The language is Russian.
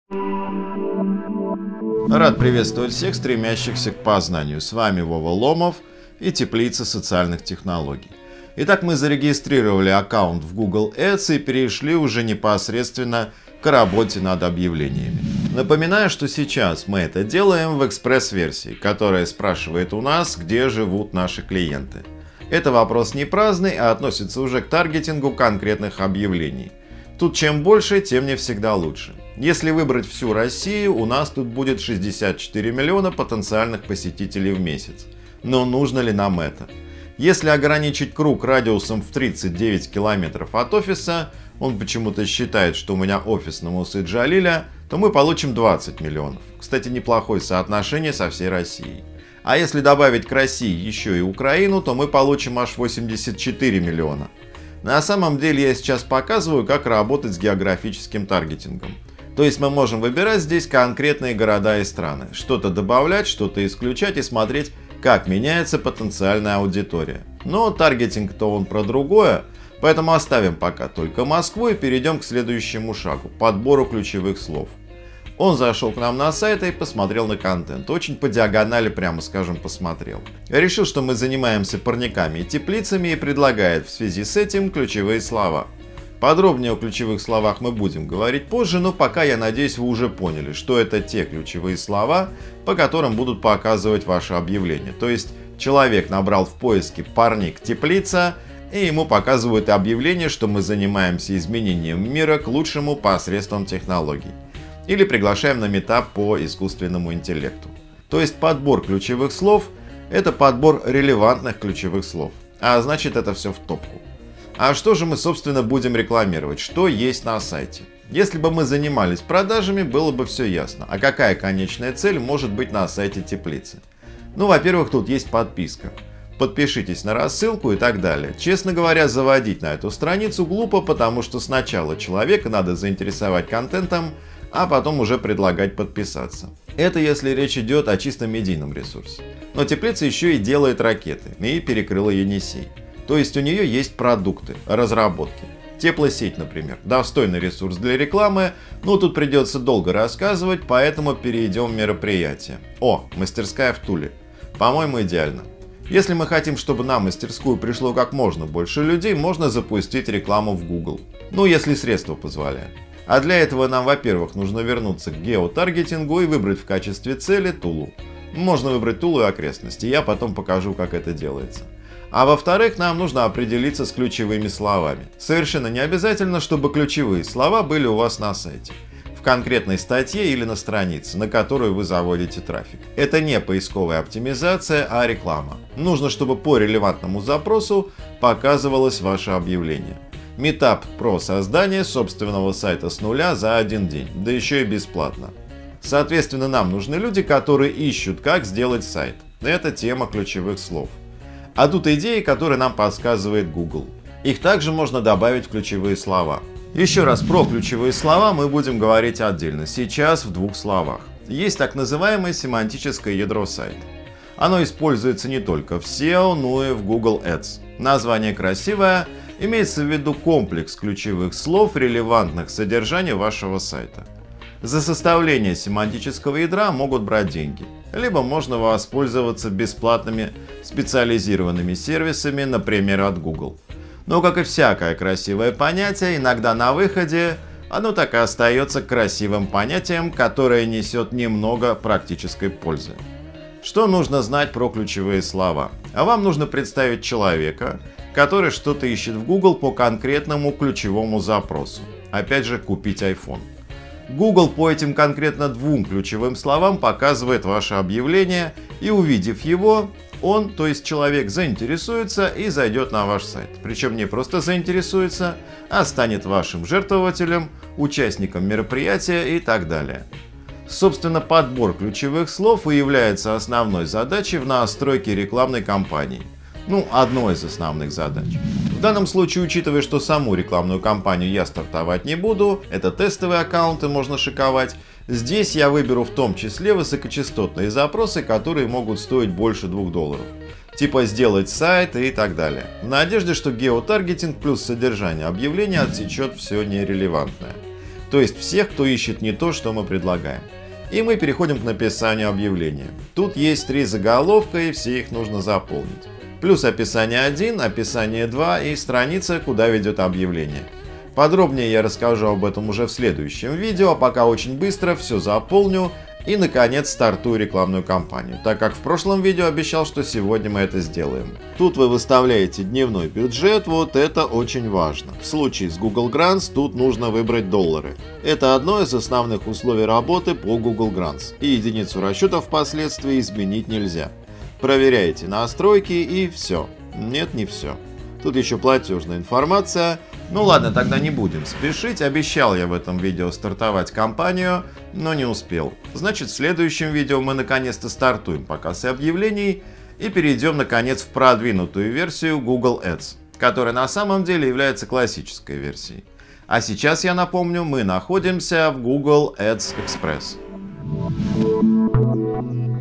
Рад приветствовать всех, стремящихся к познанию. С вами Вова Ломов и Теплица социальных технологий. Итак, мы зарегистрировали аккаунт в Google Ads и перешли уже непосредственно к работе над объявлениями. Напоминаю, что сейчас мы это делаем в экспресс-версии, которая спрашивает у нас, где живут наши клиенты. Это вопрос не праздный, а относится уже к таргетингу конкретных объявлений. Тут чем больше, тем не всегда лучше. Если выбрать всю Россию, у нас тут будет 64 миллиона потенциальных посетителей в месяц. Но нужно ли нам это? Если ограничить круг радиусом в 39 километров от офиса, он почему-то считает, что у меня офис на Мусы-Джалиля, то мы получим 20 миллионов. Кстати, неплохое соотношение со всей Россией. А если добавить к России еще и Украину, то мы получим аж 84 миллиона. На самом деле я сейчас показываю, как работать с географическим таргетингом. То есть мы можем выбирать здесь конкретные города и страны, что-то добавлять, что-то исключать и смотреть, как меняется потенциальная аудитория. Но таргетинг-то он про другое, поэтому оставим пока только Москву и перейдем к следующему шагу – подбору ключевых слов. Он зашел к нам на сайт и посмотрел на контент. Очень по диагонали, прямо скажем, посмотрел. Решил, что мы занимаемся парниками и теплицами и предлагает в связи с этим ключевые слова. Подробнее о ключевых словах мы будем говорить позже, но пока, я надеюсь, вы уже поняли, что это те ключевые слова, по которым будут показывать ваше объявление. То есть человек набрал в поиске «парник теплица», и ему показывают объявление, что мы занимаемся изменением мира к лучшему посредством технологий. Или приглашаем на митап по искусственному интеллекту. То есть подбор ключевых слов – это подбор релевантных ключевых слов. А значит, это все в топку. А что же мы, собственно, будем рекламировать? Что есть на сайте? Если бы мы занимались продажами, было бы все ясно. А какая конечная цель может быть на сайте теплицы? Ну, во-первых, тут есть подписка. Подпишитесь на рассылку и так далее. Честно говоря, заводить на эту страницу глупо, потому что сначала человека надо заинтересовать контентом, а потом уже предлагать подписаться. Это если речь идет о чисто медийном ресурсе. Но теплица еще и делает ракеты, и перекрыла Енисей. То есть у нее есть продукты, разработки. Теплосеть, например, достойный ресурс для рекламы, но тут придется долго рассказывать, поэтому перейдем в мероприятие. О, мастерская в Туле. По-моему, идеально. Если мы хотим, чтобы на мастерскую пришло как можно больше людей, можно запустить рекламу в Google. Ну, если средства позволяют. А для этого нам, во-первых, нужно вернуться к геотаргетингу и выбрать в качестве цели Тулу. Можно выбрать Тулу и окрестности, я потом покажу, как это делается. А во-вторых, нам нужно определиться с ключевыми словами. Совершенно не обязательно, чтобы ключевые слова были у вас на сайте, в конкретной статье или на странице, на которую вы заводите трафик. Это не поисковая оптимизация, а реклама. Нужно, чтобы по релевантному запросу показывалось ваше объявление. Митап про создание собственного сайта с нуля за один день, да еще и бесплатно. Соответственно, нам нужны люди, которые ищут, как сделать сайт. Это тема ключевых слов. А тут идеи, которые нам подсказывает Google. Их также можно добавить в ключевые слова. Еще раз про ключевые слова мы будем говорить отдельно, сейчас в двух словах. Есть так называемое семантическое ядро сайта. Оно используется не только в SEO, но и в Google Ads. Название красивое. Имеется в виду комплекс ключевых слов, релевантных содержанию вашего сайта. За составление семантического ядра могут брать деньги. Либо можно воспользоваться бесплатными специализированными сервисами, например, от Google. Но, как и всякое красивое понятие, иногда на выходе оно так и остается красивым понятием, которое несет немного практической пользы. Что нужно знать про ключевые слова? А вам нужно представить человека, который что-то ищет в Google по конкретному ключевому запросу. Опять же, купить iPhone. Google по этим конкретно двум ключевым словам показывает ваше объявление, и увидев его, он, то есть человек, заинтересуется и зайдет на ваш сайт. Причем не просто заинтересуется, а станет вашим жертвователем, участником мероприятия и так далее. Собственно, подбор ключевых слов и является основной задачей в настройке рекламной кампании. Ну, одной из основных задач. В данном случае, учитывая, что саму рекламную кампанию я стартовать не буду, это тестовые аккаунты можно шиковать, здесь я выберу в том числе высокочастотные запросы, которые могут стоить больше $2. Типа сделать сайт и так далее. В надежде, что геотаргетинг плюс содержание объявления отсечет все нерелевантное. То есть всех, кто ищет не то, что мы предлагаем. И мы переходим к написанию объявления. Тут есть 3 заголовка, и все их нужно заполнить. Плюс описание 1, описание 2 и страница, куда ведет объявление. Подробнее я расскажу об этом уже в следующем видео, а пока очень быстро все заполню и, наконец, стартую рекламную кампанию, так как в прошлом видео обещал, что сегодня мы это сделаем. Тут вы выставляете дневной бюджет, вот это очень важно. В случае с Google Grants тут нужно выбрать доллары. Это одно из основных условий работы по Google Grants, и единицу расчета впоследствии изменить нельзя. Проверяете настройки и все. Нет, не все. Тут еще платежная информация. Ну ладно, тогда не будем спешить. Обещал я в этом видео стартовать кампанию, но не успел. Значит, в следующем видео мы наконец-то стартуем показ объявлений и перейдем наконец в продвинутую версию Google Ads, которая на самом деле является классической версией. А сейчас, я напомню, мы находимся в Google Ads Express.